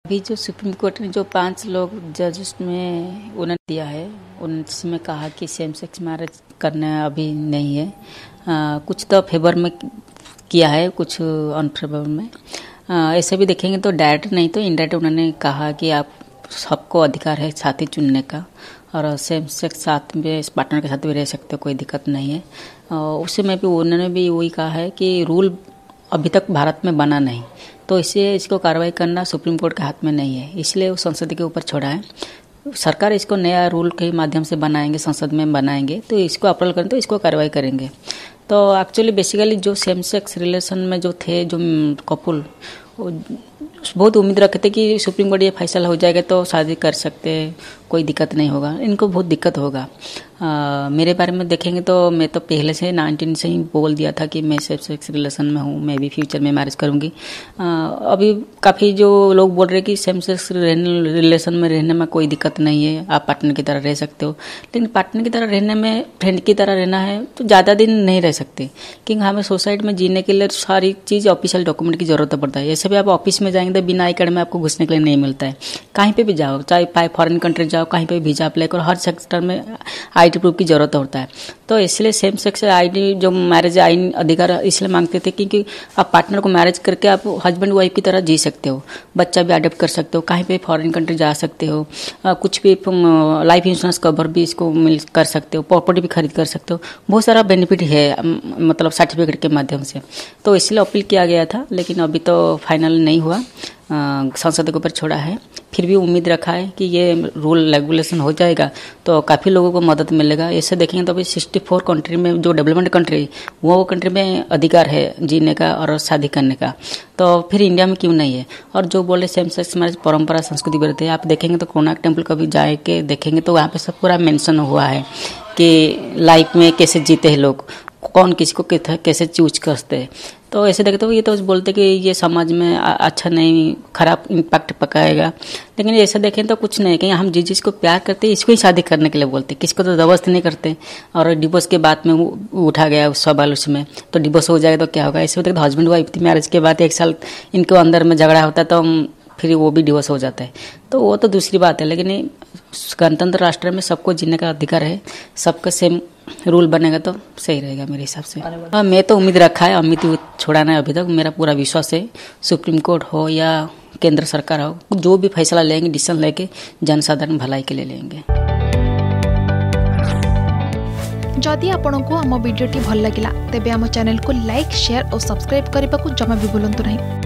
अभी जो supreme court ने जो 5 लोग जज में उन्होंने दिया है उनमें कहा कि सेम सेक्स मैरिज करना अभी नहीं है। कुछ तो फेवर में किया है, कुछ अनफेवर में। ऐसे भी देखेंगे तो डायरेक्ट नहीं तो इनडायरेक्ट उन्होंने कहा कि आप सबको अधिकार है साथी चुनने का और सेम सेक्स साथ में पार्टनर के साथ भी रह सकते हो, कोई दिक्कत नहीं है। उसमें भी उन्होंने भी वही कहा है कि रूल अभी तक भारत में बना नहीं, तो इसलिए इसको कार्रवाई करना सुप्रीम कोर्ट के हाथ में नहीं है, इसलिए वो संसद के ऊपर छोड़ा है। सरकार इसको नया रूल के माध्यम से बनाएंगे, संसद में बनाएंगे, तो इसको अप्रूवल करें तो इसको कार्रवाई करेंगे। तो एक्चुअली बेसिकली जो सेम सेक्स रिलेशन में जो थे जो कपल बहुत उम्मीद रखते थे कि सुप्रीम कोर्ट ये फैसला हो जाएगा तो शादी कर सकते, कोई दिक्कत नहीं होगा। इनको बहुत दिक्कत होगा। मेरे बारे में देखेंगे तो मैं तो पहले से 19 से ही बोल दिया था कि मैं सेम सेक्स रिलेशन में हूँ, मैं भी फ्यूचर में मैरिज करूँगी। अभी काफ़ी जो लोग बोल रहे हैं कि सेम सेक्स रिलेशन में रहने में कोई दिक्कत नहीं है, आप पार्टनर की तरह रह सकते हो, लेकिन पार्टनर की तरह रहने में फ्रेंड की तरह रहना है तो ज़्यादा दिन नहीं रह सकते, क्योंकि हमें सोसाइटी में जीने के लिए सारी चीज़ ऑफिशियल डॉक्यूमेंट की जरूरत पड़ता है। ऐसे भी आप ऑफिस में जाएंगे तो बिना आई कार्ड में आपको घुसने के लिए नहीं मिलता है। कहीं पे भी जाओ, चाहे फॉरेन कंट्री जाओ, कहीं पे वीजा अप्लाई करो, हर सेक्टर में आईडी प्रूफ की जरूरत होता है। तो इसलिए सेम सेक्स आईडी जो मैरिज आइन अधिकार इसलिए मांगते थे क्योंकि आप पार्टनर को मैरिज करके आप हस्बैंड वाइफ की तरह जी सकते हो, बच्चा भी अडॉप्ट कर सकते हो, कहीं पे फॉरेन कंट्री जा सकते हो, कुछ भी लाइफ इंश्योरेंस कवर भी इसको मिल कर सकते हो, प्रॉपर्टी भी खरीद कर सकते हो, बहुत सारा बेनिफिट है मतलब सर्टिफिकेट के माध्यम से। तो इसलिए अपील किया गया था, लेकिन अभी तो फाइनल नहीं हुआ, संसद के ऊपर छोड़ा है। फिर भी उम्मीद रखा है कि ये रूल रेगुलेशन हो जाएगा तो काफ़ी लोगों को मदद मिलेगा। ऐसे देखेंगे तो अभी 64 कंट्री में जो डेवलपमेंट कंट्री वो कंट्री में अधिकार है जीने का और शादी करने का, तो फिर इंडिया में क्यों नहीं है। और जो बोले सेम सेक्स मैरिज परंपरा संस्कृति विरुद्ध है, आप देखेंगे तो कोणार्क टेम्पल कभी जाए के देखेंगे तो वहाँ पे सब पूरा मेंशन हुआ है कि लाइफ में कैसे जीते हैं लोग, कौन किसको कैसे चूज करते हैं। तो ऐसे देखते हो ये तो बोलते कि ये समाज में अच्छा नहीं, खराब इम्पैक्ट पकाएगा, लेकिन ऐसे देखें तो कुछ नहीं, कि हम जिसको प्यार करते हैं इसको ही शादी करने के लिए बोलते, किसको तो जबरदस्ती नहीं करते। और डिवोर्स के बाद में उठा गया उस सवाल, उसमें तो डिवोर्स हो जाएगा तो क्या होगा। ऐसे होता है तो हस्बैंड वाइफ थी, मैरिज के बाद 1 साल इनको अंदर में झगड़ा होता है तो फिर वो भी डिवोर्स हो जाता है, तो वो तो दूसरी बात है। लेकिन गणतंत्र राष्ट्र में सबको जीने का अधिकार है, सबका सेम रूल बनेगा तो सही रहेगा मेरे हिसाब से। मैं तो उम्मीद रखा है, अमित छोड़ाना है अभी तक, मेरा पूरा विश्वास है सुप्रीम कोर्ट हो या केंद्र सरकार हो, जो भी फैसला लेंगे डिसीजन लेके जनसाधारण भलाई के लिए लेंगे। जदि आपंक आम भिडी भल लगा तेब आम चैनल को लाइक, शेयर और सब्सक्राइब करने को जमा भी भूलु नहीं।